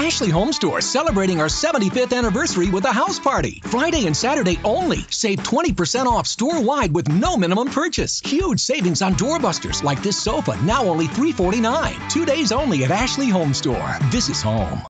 Ashley Home Store celebrating our 75th anniversary with a house party. Friday and Saturday only. Save 20% off store-wide with no minimum purchase. Huge savings on doorbusters like this sofa, now only $349. 2 days only at Ashley Home Store. This is home.